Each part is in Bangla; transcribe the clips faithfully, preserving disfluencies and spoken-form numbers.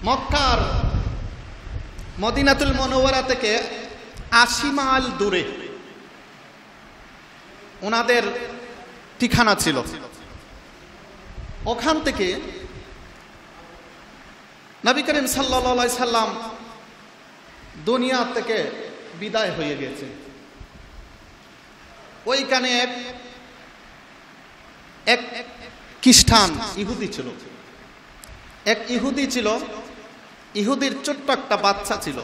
মক্কার মদিনাতুল মুনাওয়ারা থেকে আশি মাইল দূরে ওনাদের ঠিকানা ছিল। ওখান থেকে নবী করিম সাল্লাল্লাহু আলাইহি সাল্লাম দুনিয়া থেকে বিদায় হয়ে গেছে। ওইখানে এক এক খ্রিস্টান ইহুদি ছিল, এক ইহুদি ছিল। ইহুদির ছোট্ট একটা বাচ্চা ছিল।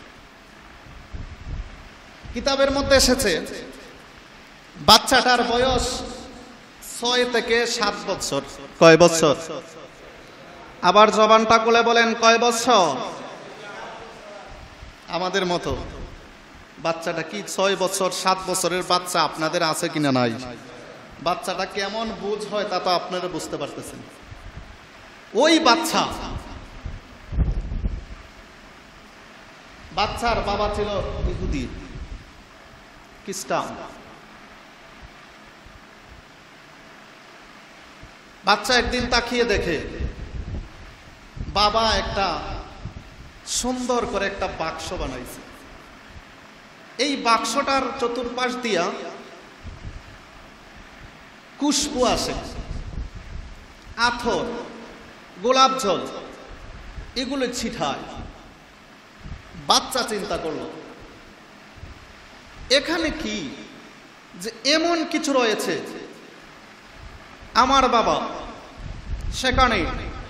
কিতাবের মধ্যে এসেছে বাচ্চাটার বয়স ছয় থেকে সাত বছর। কয় বছর? আবার জবানটা খুলে বলেন, কয় বছর? আমাদের মতো বাচ্চাটা কি ছয় বছর সাত বছরের বাচ্চা আপনাদের আছে কিনা নাই? বাচ্চাটা কেমন বুঝ হয় তা তো আপনারা বুঝতে পারতেছেন। ওই বাচ্চা বাচ্চার বাবা ছিল ইহুদি খ্রিস্টান। বাচ্চা একদিন তাকিয়ে দেখে বাবা একটা সুন্দর করে একটা বাক্স বানাইছে। এই বাক্সটার চতুর্পাশ দিয়া খুশবু আসে, আতর, গোলাপ জল এগুলো ছিটায়। বাচ্চা চিন্তা করলো এখানে কি যে এমন কিছু রয়েছে। আমার বাবা সেখানে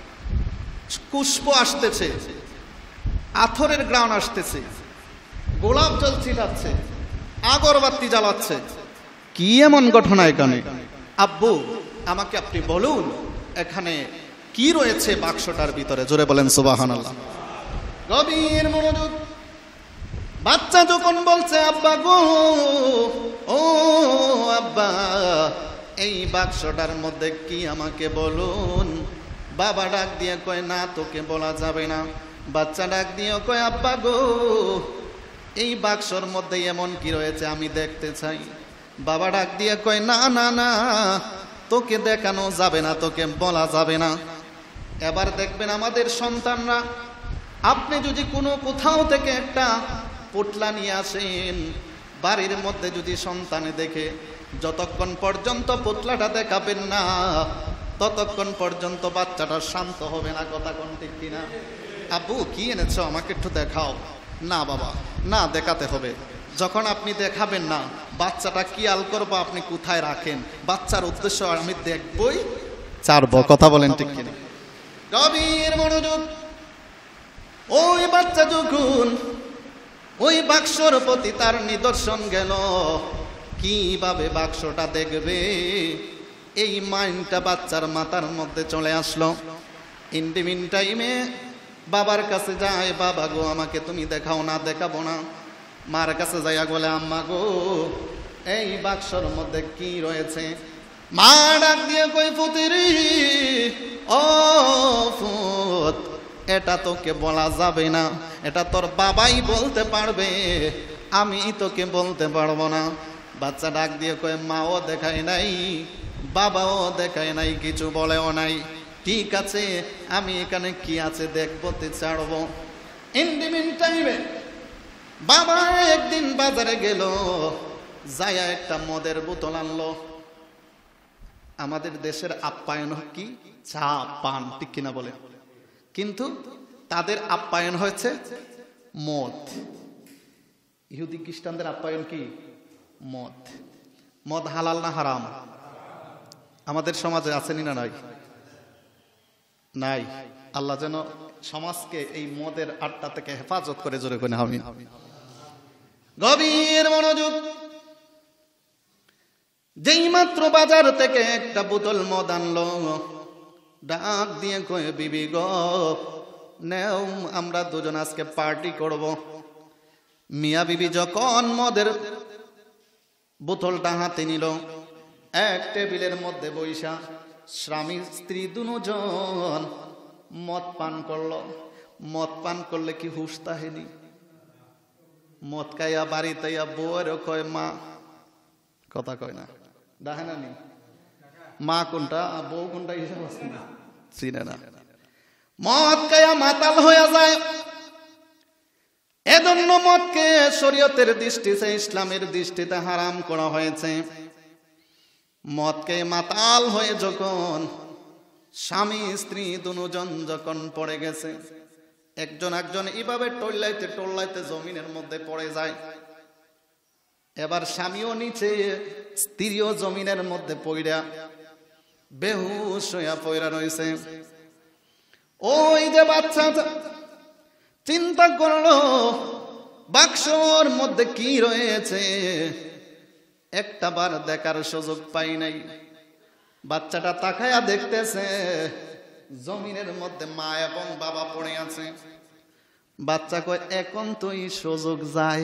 খুশবু আসতেছে, আতরের গ্রান আসতেছে, গোলাপ জল ছিটাচ্ছে, আগরবাতি জ্বালাচ্ছে, কি এমন ঘটনা এখানে? আব্বু আমাকে আপনি বলুন এখানে কি রয়েছে বাক্সটার ভিতরে? জোরে বলেন সুবহানাল্লাহ। গভীর মনোযোগ। বাচ্চা যখন বলছে আব্বা গো, ও আব্বা এই বাক্সটার মধ্যে কি আমাকে বলুন। বাবা ডাক দিয়ে কয় না তোকে বলা যাবে না। বাচ্চা ডাক দিয়ে কয় আব্বা গো এই বাক্সর মধ্যে এমন কি রয়েছে আমি দেখতে চাই। বাবা ডাক দিয়ে কয় না না না তোকে দেখানো যাবে না, তোকে বলা যাবে না। এবার দেখবেন আমাদের সন্তানরা, আপনি যদি কোনো কোথাও থেকে একটা পোটলা নিয়ে আসেন, বাড়ির মধ্যে যদি সন্তানে দেখে যতক্ষণ পর্যন্ত পোটলাটা দেখাবেন না ততক্ষণ পর্যন্ত বাচ্চাটা শান্ত হবে না। কথা কোন ঠিক কিনা? আব্বু কি এনেছো আমাকে একটু দেখাও। না বাবা না দেখাতে হবে। যখন আপনি দেখাবেন না বাচ্চাটা কি আল করবো আপনি কোথায় রাখেন। বাচ্চার উদ্দেশ্য আমি দেখবই চারবো। কথা বলেন ঠিক কিনা? গভীর মনোযোগ। ওই বাচ্চা যখন ওই বাক্সর প্রতি তার নিদর্শন গেল, কিভাবে বাক্সটা দেখবে এই মাইন্ডটা বাচ্চার মাথার মধ্যে চলে আসলো। ইন দি মিন টাইমে বাবার কাছে যায়, বাবা গো আমাকে তুমি দেখাও না। দেখাবো না। মার কাছে যাইয়া বলে আম্মা গো এই বাক্সর মধ্যে কি রয়েছে? মা ডাক দিয়ে কই পুতিরি, ও ফুত এটা তোকে বলা যাবে না, এটা তোর বাবাই বলতে পারবে, আমি তোকে বলতে পারবো না। বাচ্চা ডাক দিয়ে কয় মাও দেখায় নাই, বাবাও দেখায় নাই, কিছু বলেও নাই। ঠিক আছে আমি এখানে কি আছে দেখবো, তে ছাড়বো। ইন দি মিন টাইমে বাবা একদিন বাজারে গেল, যাইয়া একটা মদের বোতল আনলো। আমাদের দেশের আপ্যায়ন কি? চা পান, ঠিক কিনা বলে? কিন্তু তাদের আপ্যায়ন হয়েছে মদ। ইহুদি খ্রিস্টানদের আপ্যায়ন কি? মদ। মদ হালাল না হারাম? আমাদের সমাজে আছেনি না নাই? নাই। আল্লাহ যেন সমাজকে এই মদের আড্ডা থেকে হেফাজত করে। জোরে করে আমিন। গভীর মনোযোগ। যেই মাত্র বাজার থেকে একটা বোতল মদ আনলো, ডাক দিয়ে কয়ে বিবি গো নেও আমরা দুজন আজকে পার্টি করব। মিয়া বিবি যখন মদের বোতলটা হাতে নিল, এক টেবিলের মধ্যে বৈশা স্বামী স্ত্রী দুজন মদ পান করলো। মদ পান করলে কি হুশ তাহেনি? মদ খাইয়া বাড়িতে বউয়েরও কয় মা, কথা কয় না, দেখে না নি মা কোনটা বউ কোনটা হিসাব আছে না, চিনে না। মদ খায়া মাতাল হয়ে যায়। এজন্য মদকে শরীয়তের দৃষ্টিতে, ইসলামের দৃষ্টিতে হারাম করা হয়েছে। মদকে মাতাল হয়ে যখন স্বামী স্ত্রী দুজন যখন পড়ে গেছে, একজন একজন এইভাবে টল্লাইতে টল্লাইতে জমিনের মধ্যে পড়ে যায়। এবার স্বামীও নিচে, স্ত্রীও জমিনের মধ্যে পড়া বেহুশ হইয়া পড়া রয়েছে। ওই যে বাচ্চা চিন্তা করলো বাক্সর মধ্যে কি রয়েছে, একটা বার দেখার সুযোগ পাই নাই। বাচ্চাটা তাকায়া দেখতেছে জমিনের মধ্যে মা এবং বাবা পড়ে আছে। বাচ্চা কয় এখন তো এই সুযোগ যায়,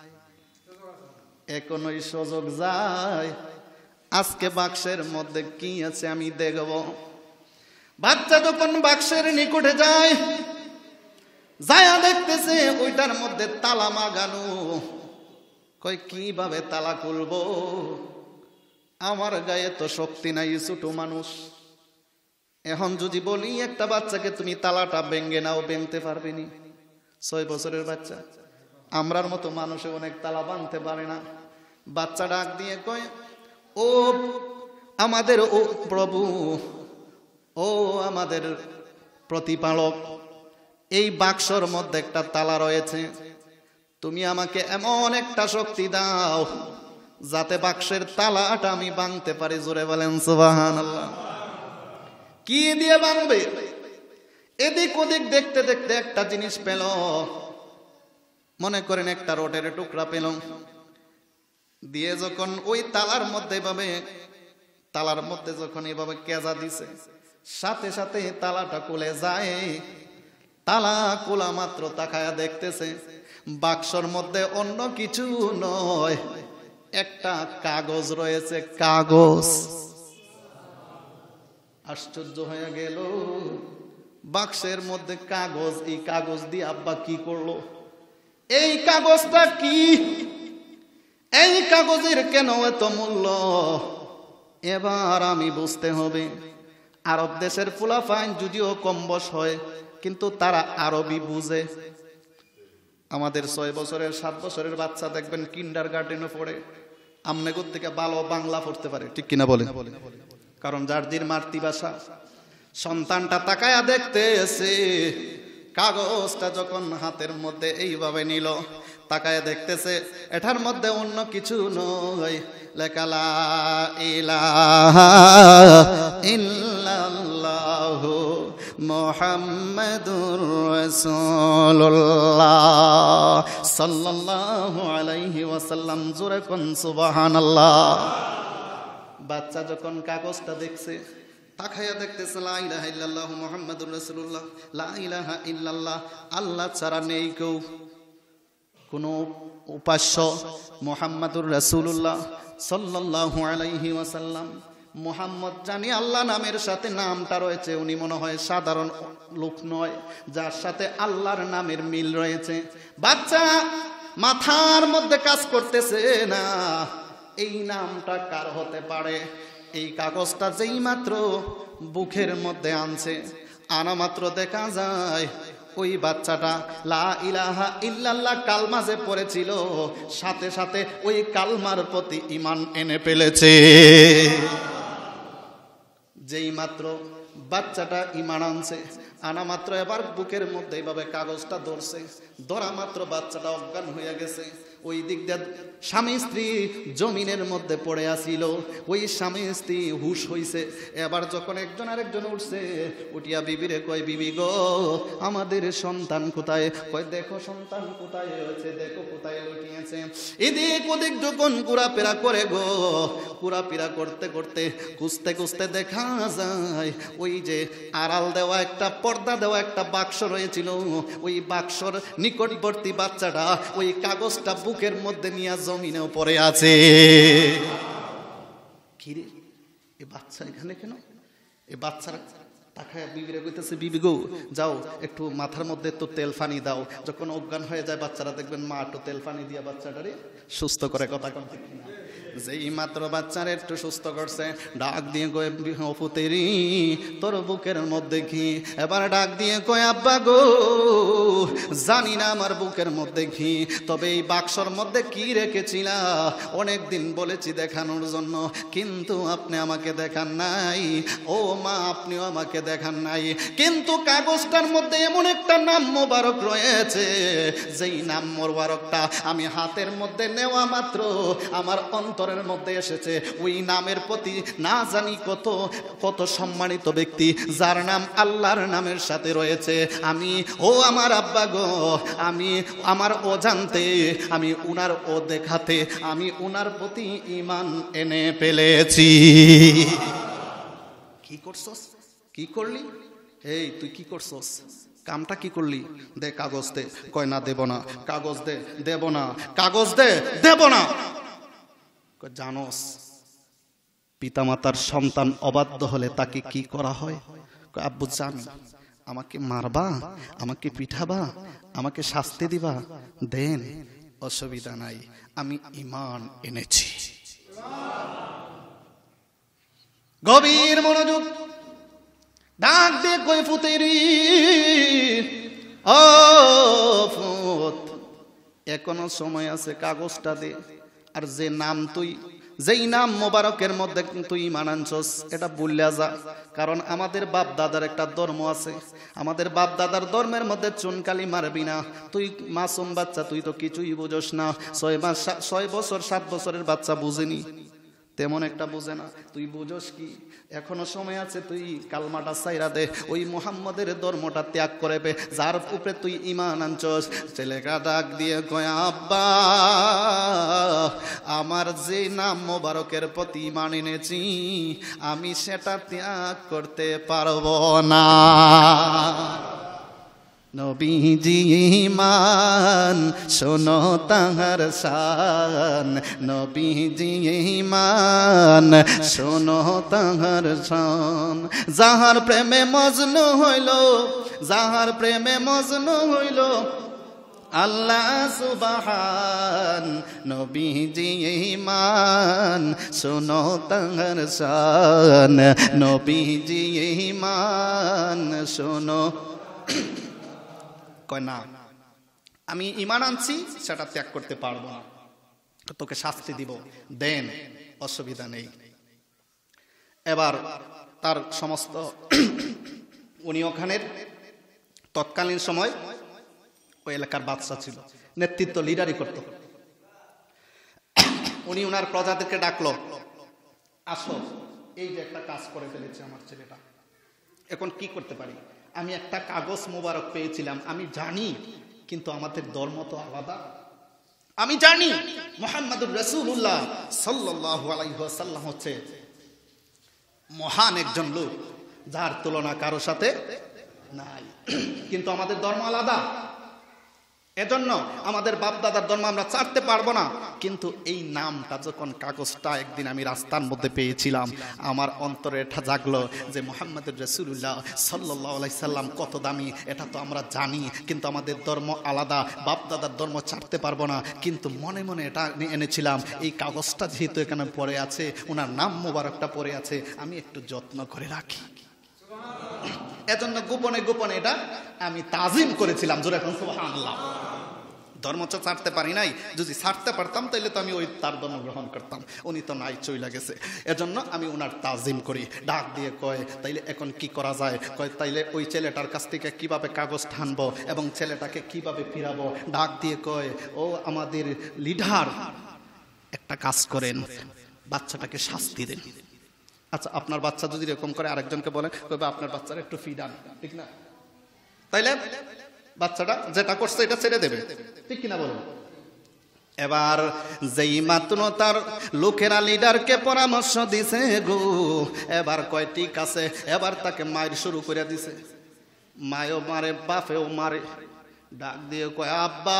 এখন ওই সুযোগ যায়, আজকে বাক্সের মধ্যে কি আছে আমি দেখব। বাচ্চা যখন বাক্সের নিকটে যায়, যায়া দেখতেছে ওইটার মধ্যে তালা মাগানো। কই কিভাবে তালা খুলবো, আমার গায়ে তো শক্তি নাই, ছোট মানুষ। এখন যদি বলি একটা বাচ্চাকে তুমি তালাটা ভেঙ্গে নাও, ভেঙতে পারবে নি? ছয় বছরের বাচ্চা, আমরার মতো মানুষে অনেক তালা ভাঙতে পারে না। বাচ্চা ডাক দিয়ে কয়, ও আমাদের ও প্রভু, ও আমাদের প্রতিপালক, এই বাক্সর মধ্যে একটা তালা রয়েছে, তুমি আমাকে এমন একটা শক্তি দাও যাতে বাক্সের তালাটা আমি ভাঙতে পারি। জোরে বলেন সুবহানাল্লাহ। কি দিয়ে ভাঙবে? এদিক ওদিক দেখতে দেখতে একটা জিনিস পেল, মনে করেন একটা রোটের টুকরা পেল, দিয়ে যখন ওই তালার মধ্যে এভাবে তালার মধ্যে যখন এভাবে কেজা দিছে, সাথে সাথে তালাটা খুলে যায়। তালা খোলা মাত্র তাকায়া দেখতেছে বাক্সর মধ্যে অন্য কিছু নয়, একটা কাগজ রয়েছে, কাগজ। আশ্চর্য হয়ে গেল, বাক্সের মধ্যে কাগজ, এই কাগজ দিয়ে আব্বা কি করলো? এই কাগজটা কি? এই কাগজের কেন এত মূল্য? এবার আমি বুঝতে হবে। আরব দেশের ফুলাফাইন যদিও কম বয়স হয়, কিন্তু তারা আরবি বুঝে। আমাদের ছয় বছরের সাত বছরের বাচ্চা দেখবেন কিন্ডার গার্ডেনে পড়ে, আমনে থেকে ভালো বাংলা পড়তে পারে, ঠিক কিনা বলেন? কারণ যার দিন মাতৃভাষা। সন্তানটা তাকায়া দেখতে এসে কাগজটা যখন হাতের মধ্যে এইভাবে নিল, তাকায়া দেখতেছে এটার মধ্যে অন্য কিছু নয়, লেখা লা ইলাহা ইল্লাল্লাহু মুহাম্মাদুর রাসূলুল্লাহ সাল্লাল্লাহু আলাইহি ওয়াসাল্লাম। জোরে কোন সুবহানাল্লাহ। বাচ্চা যখন কাগজটা দেখছে, তাকায়া দেখতেছে লা ইলাহা ইল্লাল্লাহু মুহাম্মাদুর রাসূলুল্লাহ, লা ইলাহা ইল্লাল্লাহ, আল্লাহ ছাড়া নেই কেউ, কোন উপাস্য, মুহাম্মাদুর রাসূলুল্লাহ সাল্লাল্লাহু আলাইহি ওয়াসাল্লাম। মুহাম্মদ জানি আল্লাহ নামের সাথে নামটা রয়েছে, উনি মনে হয় সাধারণ লোক নয়, যার সাথে আল্লাহর নামের মিল রয়েছে। বাচ্চা মাথার মধ্যে কাজ করতেছে না, এই নামটা কার হতে পারে। এই কাগজটা যেই মাত্র বুকের মধ্যে আনছে, আনা মাত্র দেখা যায় ওই বাচ্চাটা লা ইলাহা ইল্লাল্লাহ কালমা যে পড়েছিল, সাথে সাথে ওই কালমার প্রতি ঈমান এনে ফেলেছে। যেই মাত্র বাচ্চাটা ঈমান আনছে, আনা মাত্র এবার বুকের মধ্যে এইভাবে কাগজটা ধরছে, ধরা মাত্র বাচ্চাটা অজ্ঞান হয়ে গেছে। ওই দিক দিয়ে স্বামী স্ত্রী জমিনের মধ্যে পড়ে আসিল, ওই স্বামী স্ত্রী হুশ হইছে। এবার যখন একজন আরেকজন উঠছে, উঠিয়া বিবিরে কয়, বিবি গো আমাদের সন্তান কোথায়? কয় দেখো সন্তান কোথায় হয়েছে, দেখো কোথায় লুকিয়েছে। এদিক ওদিক যখন ঘোরাফেরা করে গো, ঘোরাফেরা করতে করতে খুঁজতে খুঁজতে দেখা যায় ওই যে আড়াল দেওয়া একটা পর্দা দেওয়া একটা বাক্স রয়েছিল, ওই বাক্সর নিকটবর্তী বাচ্চাটা ওই কাগজটা বুকের মধ্যে নিয়ে জমিনেও পড়ে আছে। কিরে এ বাচ্চা এখানে কেন? এ বাচ্চারা তাকায় বিবিরে কইতেছে, বিবি গো যাও একটু মাথার মধ্যে তো তেল পানি দাও। যখন অজ্ঞান হয়ে যায় বাচ্চারা, দেখবেন মা একটু তেল পানি দিয়া বাচ্চাটারে সুস্থ করে। কথা কন ঠিক না? যেই মাত্র বাচ্চারে একটু সুস্থ করছে ডাক দিয়ে কয়ে পুতেরি তোর বুকের মধ্যে ঘি। এবার ডাক দিয়ে কয় আব্বা গো জানি না আমার বুকের মধ্যে ঘি, তবে এই বাক্সর মধ্যে কি রেখেছিলা অনেক দিন বলেছি দেখানোর জন্য, কিন্তু আপনি আমাকে দেখান নাই। ও মা আপনিও আমাকে দেখান নাই, কিন্তু কাগজটার মধ্যে এমন একটা নাম মোবারক রয়েছে যেই নাম মোবারকটা আমি হাতের মধ্যে নেওয়া মাত্র আমার অন্তরের মধ্যে এসেছে। ওই নামের প্রতি না জানি কত কত সম্মানিত ব্যক্তি যার নাম আল্লাহর নামের সাথে রয়েছে। আমি ও আমার আব্বা গো আমি আমার অজান্তে আমি উনার ও দেখাতে আমি উনার প্রতি ঈমান এনে ফেলেছি। কি করছস? কি করলি? এই তুই কি করছস? কামটা কি করলি? দে কাগজ দে। কয় না দেব না। কাগজ দে। দেব না। কাগজ দে। দেব না। জানোস পিতামাতার সন্তান অবাধ্য হলে তাকে কি করা হয়? আব্বু জানি। আমাকে মারবা, আমাকে পিঠাবা, আমাকে শাস্তি দিবা, দেন, অসুবিধা নাই, আমি ঈমান এনেছি। গভীর মনোযোগ। ডাক দিয়ে কই ফুতেরি ও ফুত এখনো সময় আছে, কাগজটা দে। আর যে নাম তুই যেই নাম মোবারকের মধ্যে তুই ঈমান আনছস এটা ভুলিয়া যা, কারণ আমাদের বাপ দাদার একটা ধর্ম আছে। আমাদের বাপ দাদার ধর্মের মধ্যে চুনকালি মারবি না। তুই মাসুম বাচ্চা, তুই তো কিছুই বুঝোস না। ছয় মাস ছয় বছর সাত বছরের বাচ্চা বুঝেনি, তেমন একটা বুঝে না। তুই বুঝোস কি? এখনো সময় আছে, তুই কালমাটা সাইরা দে, ওই মুহাম্মদের ধর্মটা ত্যাগ করে বে, যার উপরে তুই ঈমান আনছস। ছেলেটা ডাক দিয়ে কয় আব্বা আমার যে নাম মোবারকের প্রতি ঈমান এনেছি আমি সেটা ত্যাগ করতে পারবো না। নবীজি ঈমান শোনো তাহার শান, নবীজি ঈমান শোনো তাহার শান। যাহার প্রেমে মজনু হইল, যাহার প্রেমে মজনু হইল আল্লাহ সুবহান, নবীজি ঈমান শোনো তাহার শান, নবীজি ঈমান শোনো। কয় না আমি ঈমান আনছি সেটা ত্যাগ করতে পারবো না, তোকে শাস্তি দিব, দেন, অসুবিধা নেই। এবার তার সমস্ত উনি ওখানের তৎকালীন সময় ওই এলাকার বাদশা ছিল, নেতৃত্ব লিডারই করত। উনি ওনার প্রজাদেরকে ডাকলো, আসো এই যে একটা কাজ করে ফেলেছে আমার ছেলেটা, এখন কি করতে পারি? আমি একটা কাগজ মোবারক পেয়েছিলাম, আমি জানি, কিন্তু আমাদের ধর্ম তো আলাদা। আমি জানি মুহাম্মদুর রাসূলুল্লাহ সাল্লাল্লাহু আলাইহি ওয়াসাল্লাম হচ্ছে মহান একজন লোক, যার তুলনা কারো সাথে নাই, কিন্তু আমাদের ধর্ম আলাদা। এজন্য আমাদের বাপ দাদার ধর্ম আমরা ছাড়তে পারবো না। কিন্তু এই নামটা যখন কাগজটা একদিন আমি রাস্তার মধ্যে পেয়েছিলাম, আমার অন্তরে এটা জাগলো যে মুহাম্মদুর রাসূলুল্লাহ সাল্লাল্লাহু আলাইহি সাল্লাম কত দামি, এটা তো আমরা জানি, কিন্তু আমাদের ধর্ম আলাদা, বাপ দাদার ধর্ম ছাড়তে পারবো না। কিন্তু মনে মনে এটা এনেছিলাম, এই কাগজটা যেহেতু এখানে পড়ে আছে, ওনার নাম মোবারকটা পড়ে আছে, আমি একটু যত্ন করে রাখি। এজন্য গোপনে গোপনে এটা আমি তাজিম করেছিলাম। জোরে এখন সুবহানাল্লাহ। ধর্ম তো ছাড়তে পারি নাই, যদি ছাড়তে পারতাম তাইলে তো আমি ওই তার ধর্ম গ্রহণ করতাম। উনি তো নাই, চইলা গেছে, এজন্য আমি ওনার তাজিম করি। ডাক দিয়ে কয় তাইলে এখন কি করা যায়? কয় তাইলে ওই ছেলেটার কাছ থেকে কিভাবে কাগজ টানবো এবং ছেলেটাকে কিভাবে ফিরাবো? ডাক দিয়ে কয় ও আমাদের লিডার, একটা কাজ করেন, বাচ্চাটাকে শাস্তি দেন। আচ্ছা আপনার বাচ্চা যদি এরকম করে আরেকজনকে বলেন, কইবে আপনার বাচ্চারা একটু ফিডান, ঠিক না? তাইলে বাচ্চাটা যেটা করছে এটা ছেড়ে দেবে, ঠিক কিনা বলেন? এবার যেই মাত্র তার লোকেরা লিডারকে পরামর্শ দিছে গো, এবার কয় ঠিক আছে, এবার তাকে মায়ের শুরু করে দিছে। মায়ও মারে, বাপেও মারে। ডাক দিয়ে কয় আব্বা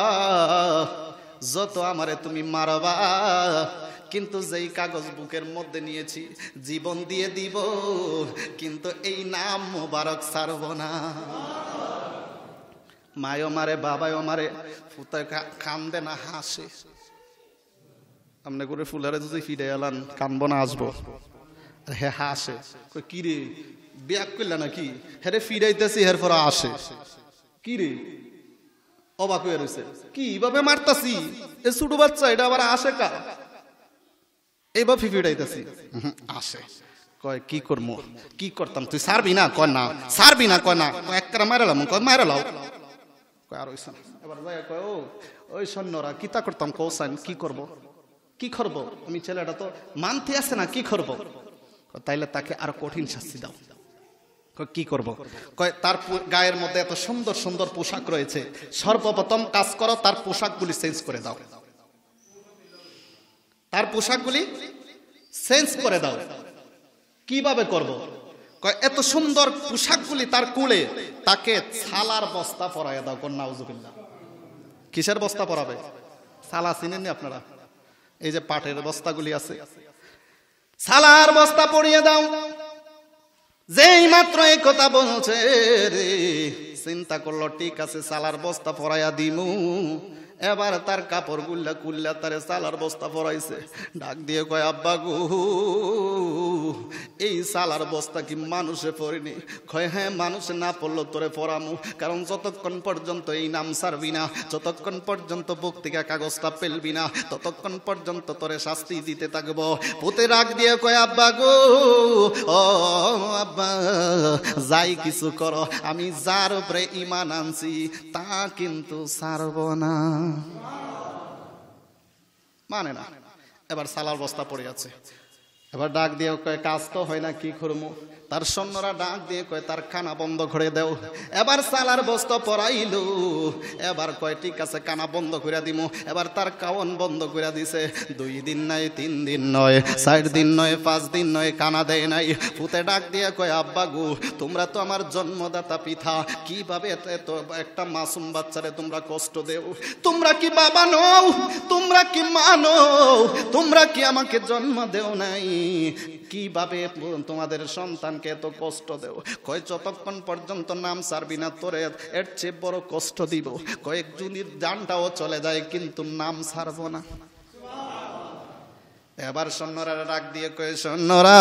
যত আমারে তুমি মারবা, কিন্তু যেই কাগজ বুকের মধ্যে নিয়েছি জীবন দিয়ে দিব, কিন্তু এই নাম মোবারক ছাড়ব না। মায়ও মারে, বাবাও মারে, ফুতায় কান্দে না হাসে। আমনে করে ফুলারে যদি ফিরে এলান কানবো না আসবো হে হাসে কই কি রে ব্যাক করলা নাকি হেরে ফিরাইতেছি হের পর আসে কি রে অবাক হয়ে রয়েছে কি ভাবে মারতাছি এ ছোট বাচ্চা এটা আবার আসে কা এইবার ফিফিড়াইতেছি আসে কয় কি করবো কি করতাম তুই সারবি না কয় না সারবি না কয় না এক কারা মারালাম কয় মারালাও কয় আর হইছে না এবার ভাই কয় ও ওই সৈন্যরা কিতা করতাম কৌসান কি করব কি করব আমি ছেলেটা তো মানতে আছে না কি করব তাইলে তাকে আর কঠিন শাস্তি দাও কি করব কয় তার গায়ের মধ্যে এত সুন্দর সুন্দর পোশাক রয়েছে সর্বপ্রথম কাজ করো তার পোশাকগুলি চেঞ্জ করে দাও তার পোশাকগুলি চেঞ্জ করে দাও কিভাবে করব কয় এত সুন্দর পোশাকগুলি তার কোলে তাকে ছালার বস্তা পরাইয়া দাও কোন নাউজুবিল্লাহ কিসের বস্তা পরাবে ছালা চিনেননি আপনারা এই যে পাটের বস্তাগুলি আছে ছালার বস্তা পরিয়ে দাও যেই মাত্র এই কথা বলছে রে চিন্তা করলো ঠিক আছে ছালার বস্তা পরাইয়া দিমু এবার তার কাপড় গুল্লা কুল্লা তারে সালার বস্তা পরাইছে ডাক দিয়ে কয় আব্বা গো এই সালার বস্তা কি মানুষে পড়েনি কয় হ্যাঁ মানুষে না পড়লো তোরে পরামু কারণ যতক্ষণ পর্যন্ত এই নাম সারবি না যতক্ষণ পর্যন্ত পত্রিকা কাগজটা পেলবি না ততক্ষণ পর্যন্ত তোরে শাস্তি দিতে থাকবো পুতে রাগ দিয়ে কয় আব্বা গো ও আব্বা যাই কিছু করো আমি যার উপরে ঈমান আনছি তা কিন্তু সারব না মানে না এবার সালার বস্তা পড়ে আছে এবার ডাক দিয়ে কয় কাজ তো হয় না কি করবো তার সৈন্যরা ডাক দিয়ে কয় তার কানা বন্ধ করে দেও এবার সালার বস্তা পরাইলো এবার কয় ঠিক আছে কানা বন্ধ করে দিমু এবার তার কাওন বন্ধ করে দিছে দুই দিন নয় তিন দিন নয় চার দিন নয় পাঁচ দিন নয় কানা দেয় নাই পুতে ডাক দিয়ে কয় আব্বা গো তোমরা তো আমার জন্মদাতা পিতা কিভাবে এত একটা মাসুম বাচ্চারে তোমরা কষ্ট দেও তোমরা কি বাবা নও তোমরা কি মা নও তোমরা কি আমাকে জন্ম দেও নাই কিভাবে তোমাদের সন্তানকে এত কষ্ট দেও কয় যতক্ষণ পর্যন্ত নাম সারবি না তোরে এর চেয়ে বড় কষ্ট দিব কয়েক জনের জানটাও চলে যায় কিন্তু নাম সারবো না এবার সৈন্যরা ডাক দিয়ে কয় সৈন্যরা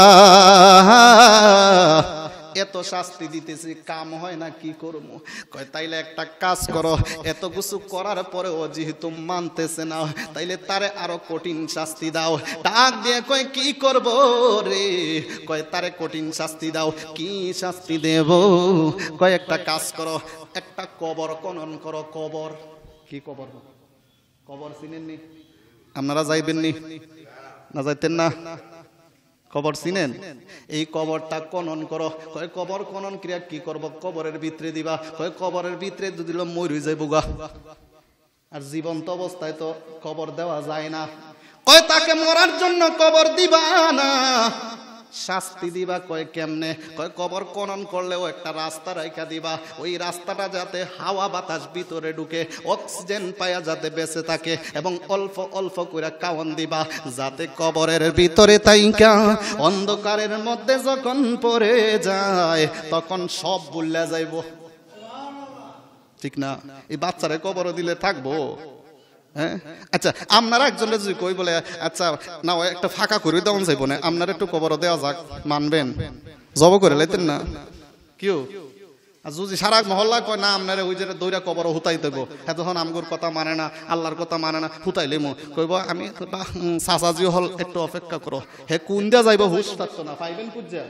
এত শাস্তি দিতেছি কাম হয় না কি করবো কয় তাইলে একটা কাজ করো এত কিছু করার পরেও যেহেতু মানতেছে না তাইলে তারে আরো কঠিন শাস্তি দাও ডাক দিয়ে কয় কি করব রে কয় তারে কঠিন শাস্তি দাও কি শাস্তি দেব কয় একটা কাজ করো একটা কবর খনন করো কবর কি কবর কবর চিনেননি আপনারা যাইবেননি না যাইতেন না কবর চিনেন এই কবরটা খনন করো কয় কবর খনন ক্রিয়া কি করব কবরের ভিতরে দিবা কয় কবরের ভিতরে দিল মরি যাইব গা আর জীবন্ত অবস্থায় তো কবর দেওয়া যায় না কয় তাকে মরার জন্য কবর দিবা না শাস্তি দিবা কয় কেমনে কয় কবর খনন করলেও একটা রাস্তা রাইখা দিবা ওই রাস্তাটা যাতে হাওয়া বাতাস ভিতরে ঢুকে অক্সিজেন পায়া যাতে বেঁচে থাকে এবং অল্প অল্প করে কাওন দিবা যাতে কবরের ভিতরে তাইকা অন্ধকারের মধ্যে যখন পড়ে যায় তখন সব ভুলে যাইব ঠিক না এই বাচ্চারে কবর দিলে থাকবো হ্যাঁ আচ্ছা আপনারা একজনের যদি কই বলে আচ্ছা না একটা ফাঁকা করে দেওয়া যাইব না আপনার একটু কবর দেওয়া যাক মানবেন জব করে লাইতেন না কেউ আর যদি সারা মহল্লা কয় না আপনার ওই যে দৌড়া কবর হুতাই দেব হ্যাঁ তখন আমগুর কথা মানে না আল্লাহর কথা মানে না হুতাইলে মো কইব আমি চাচাজিও হল একটু অপেক্ষা করো হে কোন দিয়া যাইব হুশ থাকতো না পাইবেন পূজা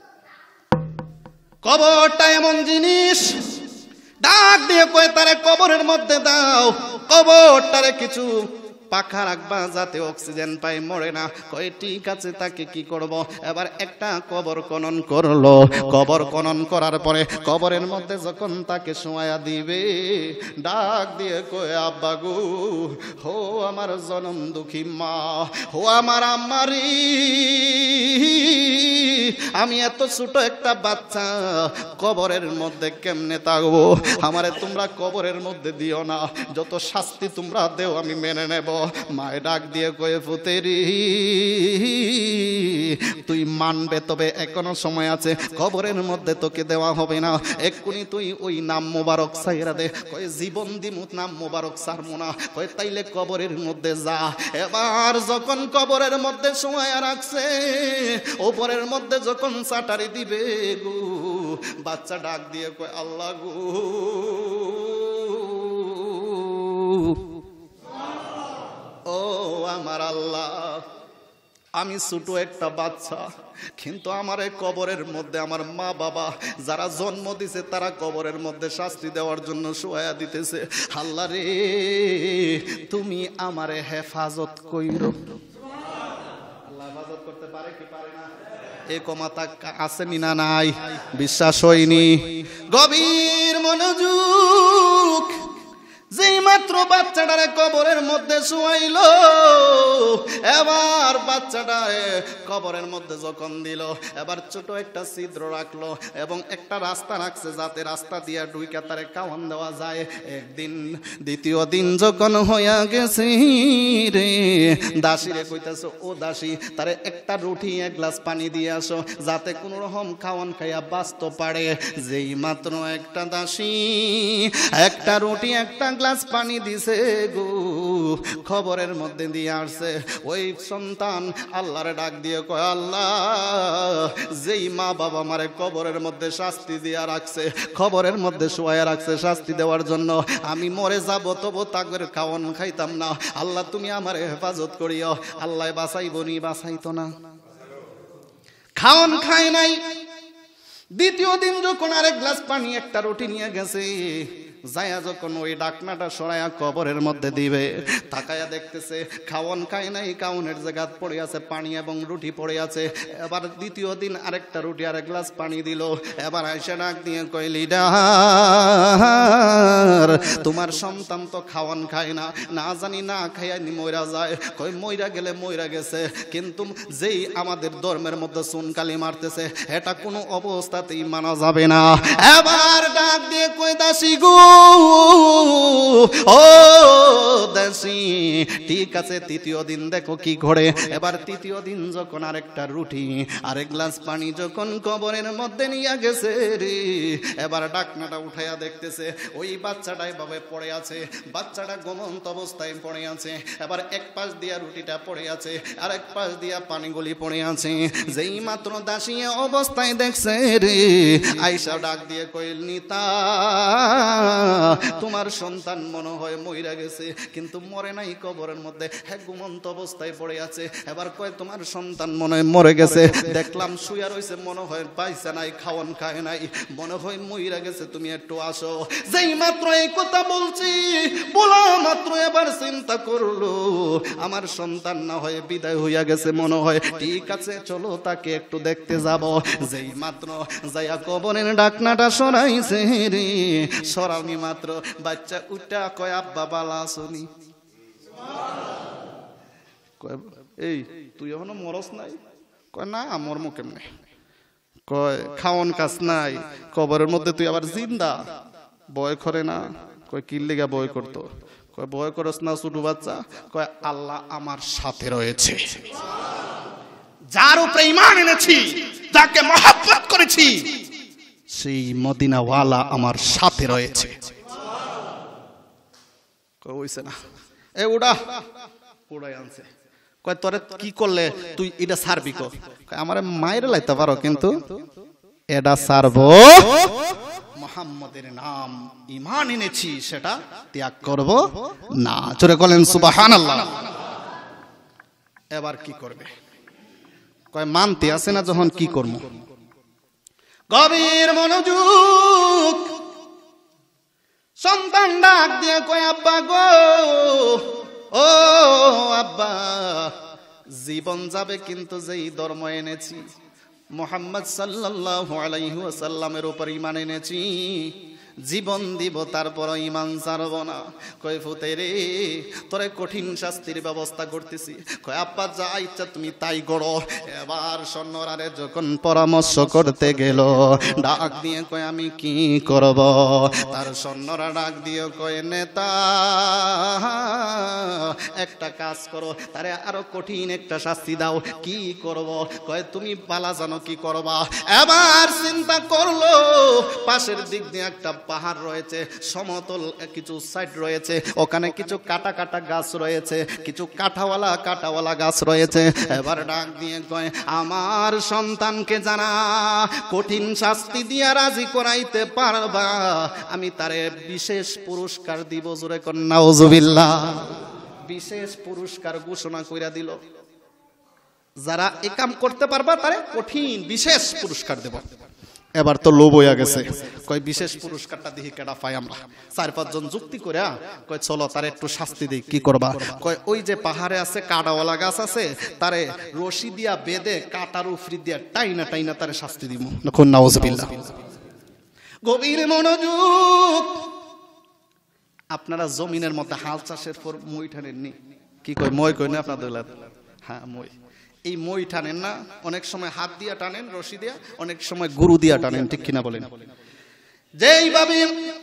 কবরটা এমন জিনিস ডাক দিয়ে কয় তারে কবরের মধ্যে দাও কবরটারে কিছু পাখা রাখবা যাতে অক্সিজেন পাই মরে না কয় ঠিক আছে তাকে কি করব এবার একটা কবর খনন করলো কবর খনন করার পরে কবরের মধ্যে যখন তাকে শোয়া দিবে ডাক দিয়ে কয় আব্বা গো হো আমার জনম দুঃখী মা হো আমার আম্মারি আমি এত ছোট একটা বাচ্চা কবরের মধ্যে কেমনে থাকবো আমারে তোমরা কবরের মধ্যে দিও না যত শাস্তি তোমরা দেও আমি মেনে নেব গো মায়ে ডাক দিয়ে কয়ে ফুতেরি তুই মানবে তবে এখনো সময় আছে, কবরের মধ্যে তোকে দেওয়া হবে না, এক্ষুনি তুই ওই নাম মোবারক সাইরা দে। কয়ে জীবন দিমুত নাম মোবারক সারমো না। কয়ে তাইলে কবরের মধ্যে যা। এবার যখন কবরের মধ্যে সময় রাখছে, ওপরের মধ্যে যখন চাটারি দিবে গো, বাচ্চা ডাক দিয়ে কয় আল্লাহ গো, ও আমার আল্লাহ, আমি ছোট একটা বাচ্চা, কিন্তু আমার এই কবরের মধ্যে আমার মা বাবা যারা জন্ম দিছে তারা কবরের মধ্যে শাস্তি দেওয়ার জন্য শোয়া দিতেছে। আল্লাহ রে, তুমি আমারে হেফাজত কইরো। আল্লাহ হেফাজত করতে পারে কি পারে না? এই কমাতা আসেনি না নাই? বিশ্বাস হয়নি? গভীর মনোযোগ। যেই মাত্র বাচ্চাটারে কবরের মধ্যে শুয়াইল, এবার বাচ্চাটারে কবরের মধ্যে যখন দিল, এবার ছোট একটা ছিদ্র রাখলো এবং একটা রাস্তা রাখছে যাতে রাস্তা দিয়া ঢুইকা তারে খাওয়ান দেওয়া যায়। একদিন দ্বিতীয় দিন যখন হইয়া গেছে রে, দাসী রে কইতাছে, ও দাসী, তারে একটা রুটি এক গ্লাস পানি দিয়ে আসো যাতে কোনো রকম খাওয়ান খাইয়া বাঁচতে পারে। যেই মাত্র একটা দাসী একটা রুটি একটা গ্লাস পানি দিছে গো, খবরের মধ্যে দিয়ে আসছে ওই সন্তান আল্লাহরে ডাক দিয়ে কয় আল্লাহ, যেই মা বাবা আমারে কবরের মধ্যে শাস্তি দিয়া রাখছে, খবরের মধ্যে শোয়া রাখছে শাস্তি দেওয়ার জন্য, আমি মরে যাব তবু তাদের খাওয়ান খাইতাম না, আল্লাহ তুমি আমারে হেফাজত করিও। আল্লাহ বাঁচাইবনি? বাঁচাইতো না। খাওয়ান খায় নাই। দ্বিতীয় দিন যখন আরেক গ্লাস পানি একটা রুটি নিয়ে গেছে, যায়া যখন ওই ডাকনাটা সরাইয়া কবরের মধ্যে দিবে, তাকায়া দেখতেছে খাওয়ান খায় নাই, খাওয়ানের জায়গাত পড়ে আছে পানি এবং রুটি পড়ে আছে। এবার দ্বিতীয় দিন আরেকটা রুটি আর এক গ্লাস পানি দিল। এবার আয়সা ডাক দিয়ে কয় লিডার, তোমার সন্তান তো খাওয়ান খায় না, না জানি না খাইয়া নি মইরা যায়। কয় মইরা গেলে মইরা গেছে, কিন্তু যেই আমাদের ধর্মের মধ্যে সুনকালি মারতেছে এটা কোনো অবস্থাতেই মানা যাবে না। এবার ডাক দিয়ে কয় দাসী গো, ও দাসী, ঠিক আছে, তৃতীয় দিন দেখো কি ঘটে। এবার তৃতীয় দিন যখন আরেকটা রুটি আরেক গ্লাস পানি যখন কবরের মধ্যে নিয়ে গেছে রে, এবার ডাকনাটা উঠাইয়া দেখতেছে ওই বাচ্চাটা এভাবে পড়ে আছে, বাচ্চাটা ঘুমন্ত অবস্থায় পড়ে আছে। এবার এক পাশ দিয়া রুটিটা পড়ে আছে, আর এক পাশ দিয়া পানিগুলি পড়ে আছে। যেই মাত্র দাসী অবস্থায় দেখছে রে, আয়সা ডাক দিয়ে কইল নিতা, তোমার সন্তান মনে হয় মইরা গেছে, কিন্তু মরে নাই, কবরের মধ্যে হ্যাঁ ঘুমন্ত অবস্থায় পড়ে আছে। এবার কয় তোমার সন্তান মনে হয় মরে গেছে, দেখলাম শুয়া রয়েছে, মনে হয় পাইছে নাই, খাওয়ান খায় নাই, মনে হয় মইরা গেছে, তুমি একটু আসো। যেই মাত্র এই কথা বলছি, বলা মাত্র এবার চিন্তা করলো আমার সন্তান না হয় বিদায় হইয়া গেছে মনে হয়, ঠিক আছে চলো তাকে একটু দেখতে যাব। যেই মাত্র যাইয়া কবরের ডাকনাটা সরাইছে রে, সরানি মাত্র বাচ্চা উঠা কয় আব্বা বালা শুনি। এই তুই এখনো মরস নাই? কয় না, মর্ম কেমনে? কয় খাওয়ান কাজ নাই, কবরের মধ্যে তুই আবার জিন্দা, ভয় করে না? কয় কি লেগা ভয় করতো? কয় ভয় করস না ছোট বাচ্চা? কয় আল্লাহ আমার সাথে রয়েছে, যার উপরে ঈমান এনেছি, যাকে মহব্বত করেছি, সেই মদিনাওয়ালা আমার সাথে রয়েছে। কয় হইছে না? এ উড়া উড়াই আনছে। কয় তোরে কি করলে তুই এটা ছাড়বি? কয় আমার মায়ের লাইতে পারো, কিন্তু এটা ছাড়বো মুহাম্মাদের নাম ঈমান এনেছি সেটা ত্যাগ করব না। জোরে বলেন সুবহানাল্লাহ। এবার কি করবে? কয় মানতে আছে না যখন, কি করব? গভীর মনোযোগ। সন্তান ডাক দিয়ে কয় আব্বা গো, ও আব্বা, জীবন যাবে কিন্তু যেই ধর্ম এনেছি, মুহাম্মদ সাল্লাল্লাহু আলাইহি ওয়াসাল্লামের উপর ঈমান এনেছি, জীবন দিব তারপর ঈমান ছাড়ব না। কয় ফুতে রে তোরে কঠিন শাস্তির ব্যবস্থা করতেছি। কয় আব্বা যা ইচ্ছা তুমি তাই করো। এবার সৈন্যরারে যখন পরামর্শ করতে গেল ডাক দিয়ে কয় আমি কি করব? তার সৈন্যরা ডাক দিয়ে কয় নেতা একটা কাজ করো, তারে আরো কঠিন একটা শাস্তি দাও। কি করব? কয় তুমি পালা জানো কি করবা? এবার চিন্তা করলো পাশের দিক দিয়ে একটা পাহাড় রয়েছে, সমতল কিছু সাইড রয়েছে, ওখানে কিছু কাটা কাটা গাছ রয়েছে, কিছু কাঁটাওয়ালা কাঁটাওয়ালা গাছ রয়েছে। এবার ডাক দিয়ে কয় আমার সন্তানকে জানা কঠিন শাস্তি দিয়া রাজি করাইতে পারবা, আমি তারে বিশেষ পুরস্কার দিব। জোরে কর নাউজুবিল্লাহ। বিশেষ পুরস্কার ঘোষণা কইরা দিল, যারা এই কাম করতে পারবা তারে কঠিন বিশেষ পুরস্কার দেব। এবার তো লোভ হইয়া গেছে, কয় বিশেষ পুরস্কারটা দেখি কেডা পাই আমরা। চার পাঁচজন যুক্তি করে কয় চলো তারে একটু শাস্তি দেই। কি করবা? কয় ওই যে পাহাড়ে আছে কাঁটাওয়ালা গাছ আছে, তারে রশি দিয়া বেঁধে কাঁটার উফরি দিয়া টাইনা টাইনা তারে শাস্তি দিব। নাউজুবিল্লাহ। গভীর মনোযোগ। আপনারা জমিনের মধ্যে হাল চাষের পর মই টানেন নি? কি কয় মই কই না আপনাদের? হ্যাঁ মই। এই মই টানেন না? অনেক সময় হাত দিয়া টানেন রশি দিয়া, অনেক সময় গরু দিয়া টানেন, ঠিক কিনা বলেন? যেইভাবে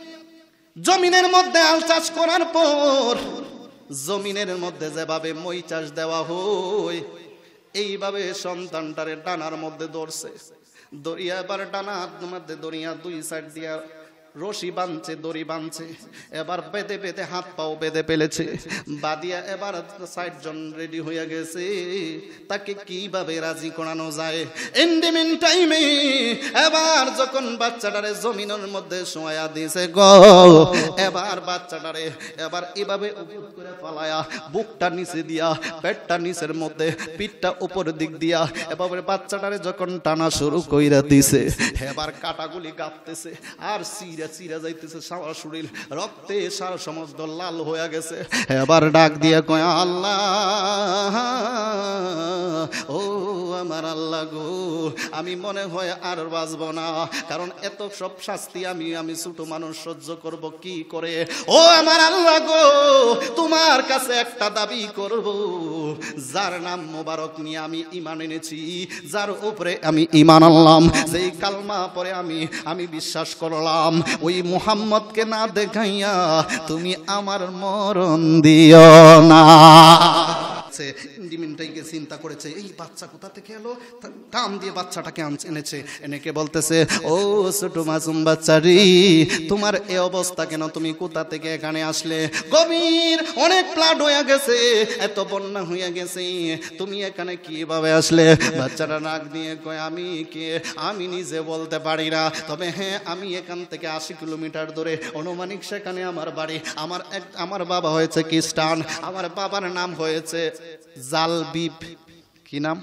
জমিনের মধ্যে হাল চাষ করার পর জমিনের মধ্যে যেভাবে মই চাষ দেওয়া হয়, এইভাবে সন্তানটারে ডানার মধ্যে ধরছে। দরিয়া এবার ডানার মধ্যে দরিয়া দুই সাইড দিয়া রশি বাঁধছে, দড়ি বাঁধছে। এবার বেঁধে বেঁধে হাত পাও বেঁধে ফেলেছে, বাদিয়া এবার ষাট জন রেডি হয়ে গেছে তাকে কিভাবে রাজি করানো যায়। ইন্ডিমিন টাইমে এবার যখন বাচ্চাটারে জমিনের মধ্যে শোয়া দিয়েছে গো, এবার বাচ্চাটারে এবার এভাবে উপর করে পালায়া বুকটা নিচে দিয়া, পেটটা নিচের মধ্যে, পিঠটা উপর দিক দিয়া এভাবে বাচ্চাটারে যখন টানা শুরু কইরা দিছে, এবার কাটাগুলি কাঁপতেছে আর সিরা চিরা যাইতেছে, সারা শরীর রক্তে সারা সমস্ত লাল হয়ে গেছে। এবার ডাক দিয়ে কয় আল্লাহ, ও আমার আল্লাহ গো, আমি মনে হয় আর বাঁচব না, কারণ এত সব শাস্তি আমি আমি ছোট মানুষ সহ্য করব কি করে। ও আমার আল্লাহ গো, তোমার কাছে একটা দাবি করব, যার নাম মোবারক নিয়ে আমি ঈমান এনেছি, যার উপরে আমি ঈমান আনলাম, যেই কালমা পরে আমি আমি বিশ্বাস করলাম, ওই মুহাম্মদকে না দেখাইয়া তুমি আমার মরণ দিও না। ইন্ডিমিনটাইকে চিন্তা করেছে এই বাচ্চা কোথা থেকে এলো, টান দিয়ে বাচ্চাটাকে এনেছে, এনেকে বলতেছে ও ছোট মাসুম বাচ্চারি, তোমার এই অবস্থা কেন, তুমি কোথা থেকে এখানে আসলে? গভীর অনেক প্লাট হয়ে গেছে, এত বন্যা হয়ে গেছে, তুমি এখানে কিভাবে আসলে? বাচ্চাটা নাক দিয়ে কয় আমি কে আমি নিজে বলতে পারি না, তবে হ্যাঁ আমি এখান থেকে আশি কিলোমিটার দূরে অনুমানিক সেখানে আমার বাড়ি। আমার এক আমার বাবা হয়েছে খ্রিস্টান, আমার বাবার নাম হয়েছে জালবিব। কি নাম?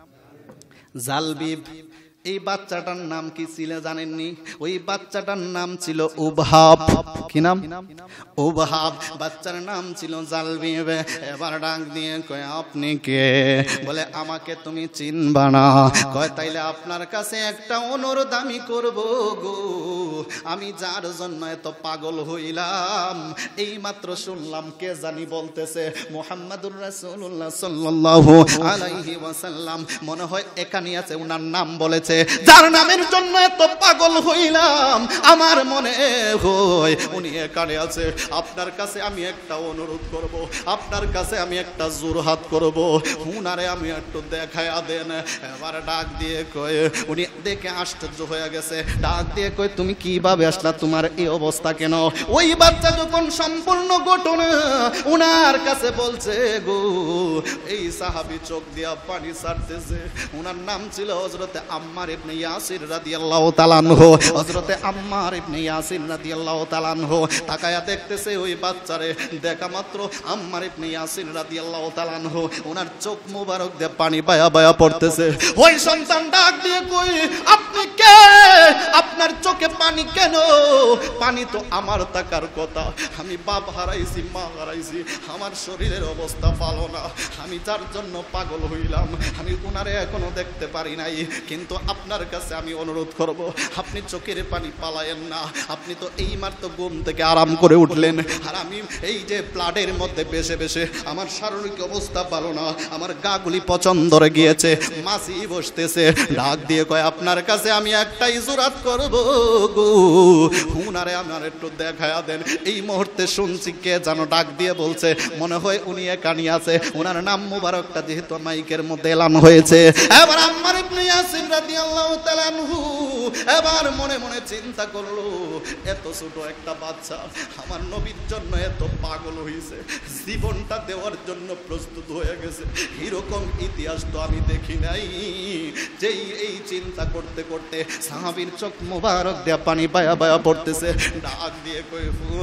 জালবিব। এই বাচ্চাটার নাম কি ছিল জানেননি? ওই বাচ্চাটার নাম ছিল উবহাব। কি নাম? উবহাব। বাচ্চার নাম ছিল জালবিব। এবার ডাক দিয়ে কয় আপনি কে? বলে আমাকে তুমি চিনবা না। কয় তাইলে আপনার কাছে একটা অনুরোধ আমি করব গো, আমি যার জন্য এত পাগল হইলাম, এই মাত্র শুনলাম কে জানি বলতেছে মুহাম্মাদুর রাসূলুল্লাহ সাল্লাল্লাহু আলাইহি ওয়াসাল্লাম, মনে হয় এখানে আছে, ওনার নাম বলেছে, যার নামের জন্য এত পাগল হইলাম, আমার মনে হয় উনি এখানে আছে। আপনার কাছে আমি একটা অনুরোধ করব, আপনার কাছে আমি একটা জোরহাত করব, উনারে আমি একটু দেখায়া দেন। এবার ডাক দিয়ে কয়, উনি দেখে আশ্চর্য হয়ে গেছে, ডাক দিয়ে কয় তুমি কিভাবে আসলা, তোমার এই অবস্থা কেন? ওই বাচ্চা যখন সম্পূর্ণ ঘটনা উনার কাছে বলছে গো, এই সাহাবী চোখ দিয়া পানি ছাড়তেছে, উনার নাম ছিল হযরতে আম্মার ইবনে ইয়াসির রাদিয়াল্লাহু তাআলা আনহু। হযরতে আম্মার ইবনে ইয়াসির রাদিয়াল্লাহু তাআলা আনহু তাকায়া দেখতেছে ওই বাচ্চারে, দেখা মাত্র আম্মার ইবনে ইয়াসির রাদিয়াল্লাহু তাআলা আনহু ওনার চোখ মোবারক দিয়ে পানি বায়া বায়া পড়তেছে। ওই সন্তান ডাক দিয়ে কই আপনি কে? আপনার চোখে পানি কেন? পানি তো আমার থাকার কথা। আমি বাপ হারাইছি, মা হারাইছি, আমার শরীরের অবস্থা ভালো না, আমি যার জন্য পাগল হইলাম। আমি ওনারে এখনো দেখতে পারি নাই, কিন্তু আপনার কাছে আমি অনুরোধ করব, আপনি চোখের পানি পালায়েন না। আপনি তো এই মাত্র ঘুম থেকে আরাম করে উঠলেন, আর আমি এই যে প্লাডের মধ্যে বেশে বেশে আমার শারীরিক অবস্থা ভালো না, আমার গাগুলি পছন্দ গিয়েছে, মাসি বসতেছে, ডাক দিয়ে কয় আপনার কাছে আমি একটাই জুরাত করব গো, উনারে আমার একটু দেখায়া দেন। এই মুহূর্তে শুনছি কে যেন ডাক দিয়ে বলছে, মনে হয় উনি একানি আছে, ওনার নাম মুবারকটা যেহেতু মাইকের মধ্যে এলান হয়েছে। এবার আম্মার ইবনে ইয়াসির রাদিয়াল্লাহু তাআলা আনহু এবার মনে মনে চিন্তা করলো, এত ছোট একটা বাচ্চা আমার নবীর জন্য এত পাগল হয়েছে, জীবনটা দেওয়ার জন্য প্রস্তুত হয়ে গেছে, এরকম ইতিহাস তো আমি দেখি নাই। যেই এই চিন্তা করতে করতে সাহাবীর চোখ মোবারক দিয়ে পানি বায়া বায়া পড়তেছে, ডাক দিয়ে কই, ও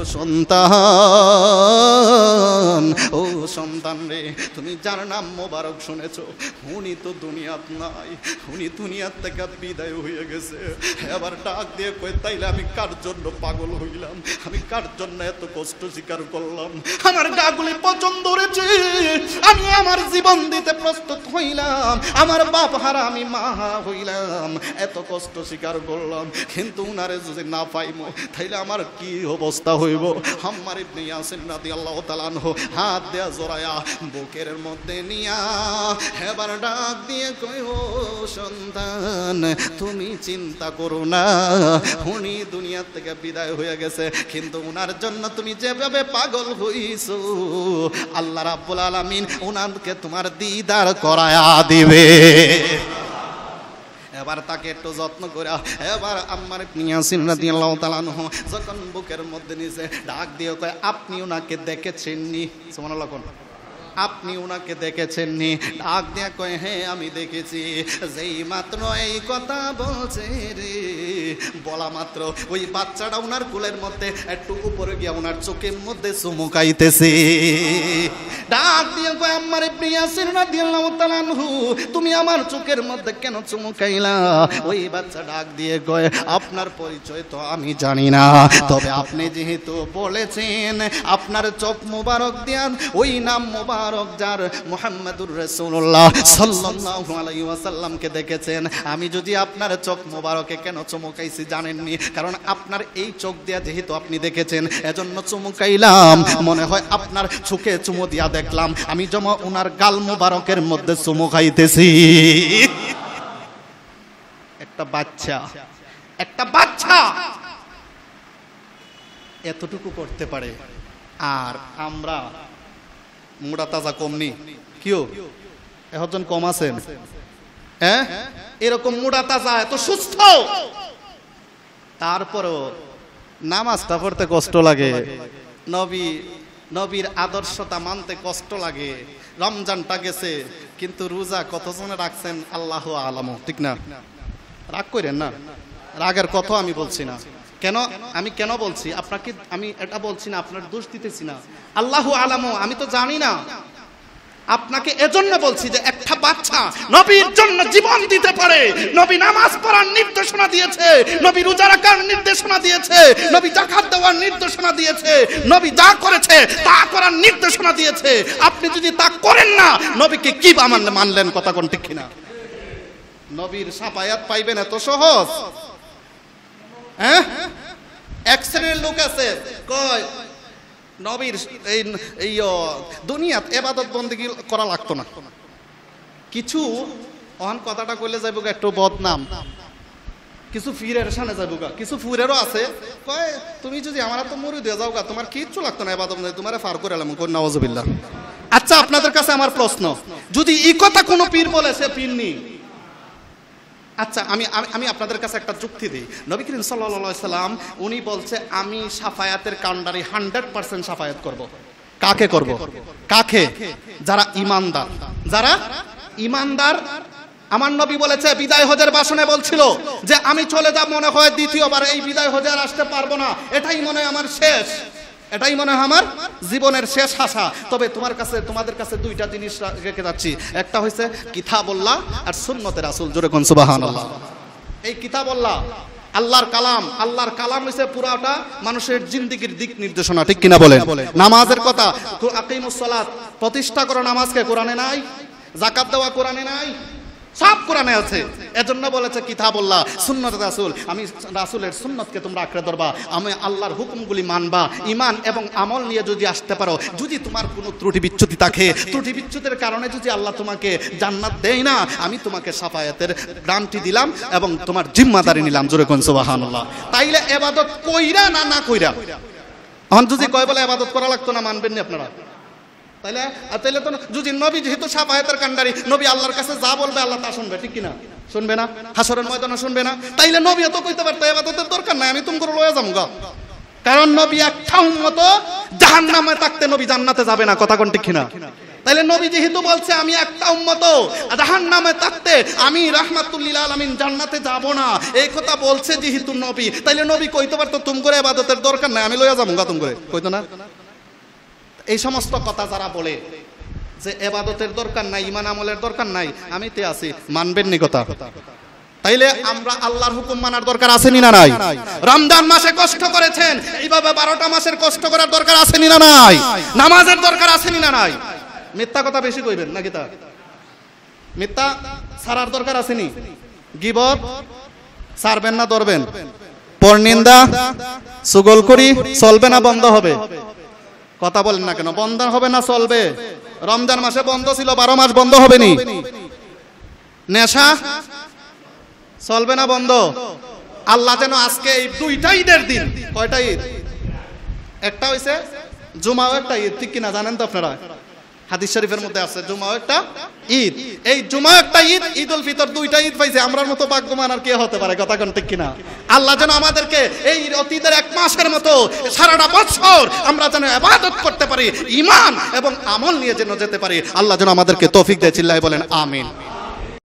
সন্তান, ও সন্তান রে, তুমি যার নাম মোবারক শুনেছো, উনি তো দুনিয়াত নাই, উনি দুনিয়ার থেকে বিদায় হয়ে গেছে। এবার ডাক দিয়ে কই, তাইলে আমি কার জন্য পাগল হইলাম, আমি কার জন্য এত কষ্ট স্বীকার করলাম? আমার গাগুলি পছন্দ হয়েছে, আমি আমার জীবন দিতে প্রস্তুত হইলাম, আমার বাপ হারা আমি মা হইলাম, এত কষ্ট স্বীকার করলাম, কিন্তু উনারে যদি না পাইমো তাইলে আমার কি অবস্থা হইব? আম্মার ইবনে ইয়াসির রাদিয়াল্লাহু তাআলা আনহু হাত দেয়া জড়ায়া বুকের মধ্যে নিয়া এবার ডাক দিয়ে কই, ও সন্তান, তুমি চিন্তা করো না, উনি দুনিয়া থেকে বিদায় হয়ে গেছে, কিন্তু উনার জন্য তুমি যেভাবে পাগল হইছো, আল্লাহ রাব্বুল আলামিন উনাকে তোমার দিদার করায়া দিবে। এবার তাকে একটু যত্ন করে এবার আম্মার ইবনে ইয়াসির রাদিয়াল্লাহু তাআলা আনহু যখন বুকের মধ্যে নিছে, ডাক দিয়ে কয়, আপনি ওনাকে দেখেছেন নি? সুবহানাল্লাহ, কোন আপনি ওনাকে দেখেছেন নি? ডাক দিয়ে কয়, হ্যাঁ আমি দেখেছি। যেই মাত্র এই কথা বলছে রে, বলা মাত্র ওই বাচ্চাটা ওনার কোলের মধ্যে একটু উপরে গিয়ে ওনার চোখের মধ্যে চুমুকাইতেছে। ডাক দিয়ে কয়, আম্মার ইবনে ইয়াসির রাদিয়াল্লাহু তাআলা আনহু, তুমি আমার চোখের মধ্যে কেন চুমুকাইলা? ওই বাচ্চা ডাক দিয়ে কয়, আপনার পরিচয় তো আমি জানি না, তবে আপনি যেহেতু বলেছেন আপনার চোখ মুবারক দিয়া ওই নাম মুবারক যার মুহাম্মাদুর রাসূলুল্লাহ সাল্লাল্লাহু আলাইহি ওয়াসাল্লামকে দেখেছেন, আমি যদি আপনার চোখ মোবারকে কেন চুমুকাইছি জানেননি? কারণ আপনার এই চোখ দিয়া যেহেতু আপনি দেখেছেন এজন্য চুমুকাইলাম। মনে হয় আপনার চোখে চুমু দিয়া দেখলাম, আমি যেমন ওনার গাল মোবারকের মধ্যে চুমুকাইতেছি। একটা বাচ্চা একটা বাচ্চা এতটুকু করতে পারে, আর আমরা মোটা তাজা কমনি, কিও এখন কম আছেন, হ্যাঁ এরকম মোটা তাজা এত সুস্থ, তারপরও নামাজটা পড়তে কষ্ট লাগে, নবী নবীর আদর্শতা মানতে কষ্ট লাগে। রমজানটা গেছে, কিন্তু রোজা কতজনে রাখছেন আল্লাহু আলামু, ঠিক না? রাগ করেন না, রাগের কথা আমি বলছি না। কেন আমি কেন বলছি আপনাকে, আমি এটা বলছি না আপনার দোষ দিতেছি না, আল্লাহু আলামু, আমি তো জানি না। আপনাকে এজন্য বলছি যে একটা বাচ্চা নবীর জন্য জীবন দিতে পারে, নবী নামাজ পড়ার নির্দেশনা দিয়েছে, নবী রোজা রাখার নির্দেশনা দিয়েছে, নবী যাকাত দেওয়ার নির্দেশনা দিয়েছে, নবী যা করেছে তা করার নির্দেশনা দিয়েছে। আপনি যদি তা করেন না, নবীকে কি মানলেন? কথা কোন ঠিক কিনা? নবীর শাফায়াত পাইবেন এত সহজ? হ্যাঁ, এক শ্রেণীর লোক আছে কয় নবীর এই দুনিয়াত ইবাদত বন্দেগী করা লাগতো না। কিছু অহন কথাটা কইলে যাইব একটু বদনাম, কিছু ফিরের সামনে যাইব, কিছু ফুরেরও আছে কয় তুমি যদি আমার তো মরি দিয়ে যাও গা, তোমার কিচ্ছু লাগতো না ইবাদত বন্দেগী, তোমারে ফার করে এলাম, কই নাউজুবিল্লাহ। আচ্ছা, আপনাদের কাছে আমার প্রশ্ন, যদি এই কথা কোনো পীর বলে সে পীর নি, আচ্ছা আমি আমি আপনাদের কাছে একটা যুক্তি দিই। নবী করিম সাল্লাল্লাহু আলাইহি সাল্লাম উনি বলছে আমি সাফায়াতের কাণ্ডারি হান্ড্রেড পার্সেন্ট সাফায়াত করব। কাকে করব? কাকে? যারা ইমানদার, যারা ইমানদার। আমার নবী বলেছে, বিদায় হজের ভাষণে বলছিল যে আমি চলে যাব, মনে হয় দ্বিতীয়বার এই বিদায় হজে আর আসতে পারবো না, এটাই মনে হয় আমার শেষ, এটাই মনে হয় আমার জীবনের শেষ আশা। তবে তোমার কাছে তোমাদের কাছে দুইটা জিনিস রেখে যাচ্ছি, একটা হচ্ছে কিতাবুল্লাহ আর সুন্নতে রাসূল। জোরে কোন সুবহানাল্লাহ। এই কিতাবুল্লাহ আল্লাহর কালাম, আল্লাহর কালাম হইছে পুরাটা মানুষের জিন্দেগির দিক নির্দেশনা, ঠিক কিনা বলেন? নামাজের কথা, আকিমুস সালাত, প্রতিষ্ঠা করো নামাজকে, কোরআনে নাই? যাকাত দেওয়া কোরআনে নাই? সব কোরআনে আছে। এজন্য বলেছে কিতাবুল্লাহ, সুন্নাত রাসূল। আমি রাসূলের সুন্নতকে তোমরা আঁকড়ে ধরবা, আমি আল্লাহর হুকুমগুলি মানবা, ঈমান এবং আমল নিয়ে যদি আসতে পারো, যদি তোমার কোনো ত্রুটি বিচ্যুতি থাকে, ত্রুটি বিচ্যুতির কারণে যদি আল্লাহ তোমাকে জান্নাত দেয় না, আমি তোমাকে শাফায়াতের গ্রান্টি দিলাম এবং তোমার জিম্মাদারি নিলাম। জোরে কোন সুবহানাল্লাহ। তাইলে ইবাদত কইরা না না কইরা, এখন যদি কয় বলে ইবাদত করা লাগতো না, মানবেন না আপনারা? তাইলে তাইলে তো যদি নবী যেহেতু শাফায়াতের কান্ডারি, নবী আল্লাহর কাছে যা বলবে আল্লাহ তা শুনবে, ঠিক কিনা? শুনবে না? হাসরের ময়দানে শুনবে না? তাইলে নবী তো কইতে পারতো ইবাদতের দরকার নাই, আমি তুমি করে লয়ে যাবো গা। কারণ নবী একটা উম্মত জাহান্নামে থাকতে নবী জান্নাতে যাবে না, কথা কোন ঠিক কিনা? তাইলে নবী যেহেতু বলছে আমি একটা উম্মত জাহান্নামে থাকতে আমি রাহমাতুল লিল আলামিন জান্নাতে যাব না, এই কথা বলছে যেহেতু নবী, তাইলে নবী কইতে পারতো তুমি করে ইবাদতের দরকার নাই, আমি লয়ে যাবো গা, তুমি করে কইতো না? এই সমস্ত কথা যারা বলে যে ইবাদতের দরকার নাই, ঈমান আমলের দরকার নাই, আমি তে আছি, মানবেন নি কথা? তাইলে আমরা আল্লাহর হুকুম মানার দরকার আছে নি না নাই? রমজান মাসে কষ্ট করেছেন, এইভাবে বারোটা মাসের কষ্ট করার দরকার আছে নি না নাই? নামাজের দরকার আছে নি না নাই? মিথ্যা কথা বেশি কইবেন নাকি? তা মিথ্যা ছাড়ার দরকার আছে নি? গীবত ছাড়বেন না ধরবেন? পরনিন্দা চুগলখড়ি চলবে না বন্ধ হবে? কথা বলেন না কেন? বন্ধ হবে না চলবে? রমজান মাসে বন্ধ ছিল, বারো মাস বন্ধ হবে নি? নেশা চলবে না বন্ধ? আল্লাহ যেন আজকে এই দুইটা ঈদের দিন, কয়টা ঈদ? একটা হইছে জুমাও একটা ঈদ, ঠিক কিনা জানেন তো আপনারা? হাদিস শরীফের মধ্যে আছে জুমাও একটা ঈদ। এই জুমা একটা ঈদ, ঈদ উল ফিতর, দুইটা ঈদ পাইছে। আমরার মতো ভাগ্যবান আর কে হতে পারে, কথা কোন ঠিক কিনা? আল্লাহ যেন আমাদেরকে এই অতীতের এক মাসের মতো সারাটা বছর আমরা যেন ইবাদত করতে পারি, ঈমান এবং আমল নিয়ে যেন যেতে পারি, আল্লাহ যেন আমাদেরকে তৌফিক দেয়। চিল্লায় বলেন আমিন।